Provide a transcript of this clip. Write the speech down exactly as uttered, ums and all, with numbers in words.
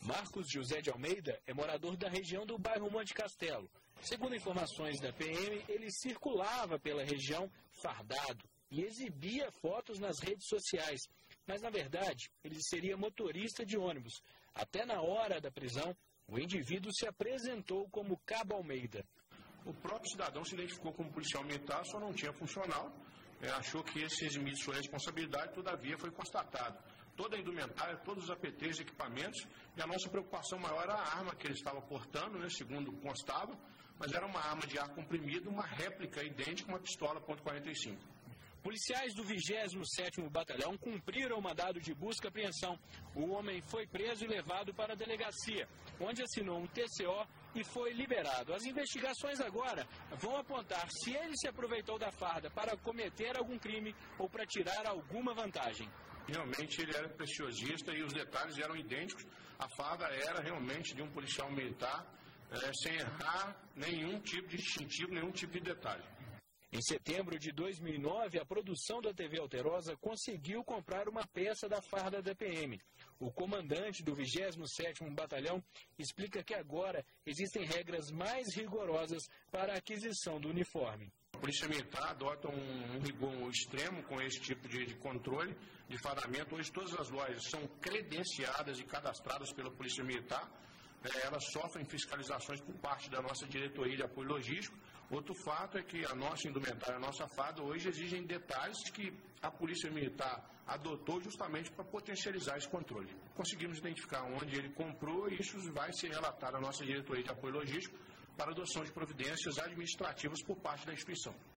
Marcos José de Almeida é morador da região do bairro Monte Castelo. Segundo informações da P M, ele circulava pela região fardado e exibia fotos nas redes sociais. Mas, na verdade, ele seria motorista de ônibus. Até na hora da prisão, o indivíduo se apresentou como Cabo Almeida. O próprio cidadão se identificou como policial militar, só não tinha funcional. É, achou que esse eximir de sua responsabilidade, todavia foi constatado. Toda a indumentária, todos os A P Ts, equipamentos, e a nossa preocupação maior era a arma que ele estava portando, né, segundo constava, mas era uma arma de ar comprimido, uma réplica idêntica, uma pistola ponto quarenta e cinco. Policiais do vigésimo sétimo Batalhão cumpriram o mandado de busca e apreensão. O homem foi preso e levado para a delegacia, onde assinou um T C O e foi liberado. As investigações agora vão apontar se ele se aproveitou da farda para cometer algum crime ou para tirar alguma vantagem. Realmente ele era preciosista e os detalhes eram idênticos. A farda era realmente de um policial militar, é, sem errar nenhum tipo de distintivo, nenhum tipo de detalhe. Em setembro de dois mil e nove, a produção da T V Alterosa conseguiu comprar uma peça da farda da P M. O comandante do vigésimo sétimo Batalhão explica que agora existem regras mais rigorosas para a aquisição do uniforme. A Polícia Militar adota um, um rigor extremo com esse tipo de, de controle de fardamento. Hoje todas as lojas são credenciadas e cadastradas pela Polícia Militar. É, elas sofrem fiscalizações por parte da nossa diretoria de apoio logístico. Outro fato é que a nossa indumentária, a nossa farda, hoje exigem detalhes que a Polícia Militar adotou justamente para potencializar esse controle. Conseguimos identificar onde ele comprou e isso vai ser relatado à nossa diretoria de apoio logístico para adoção de providências administrativas por parte da instituição.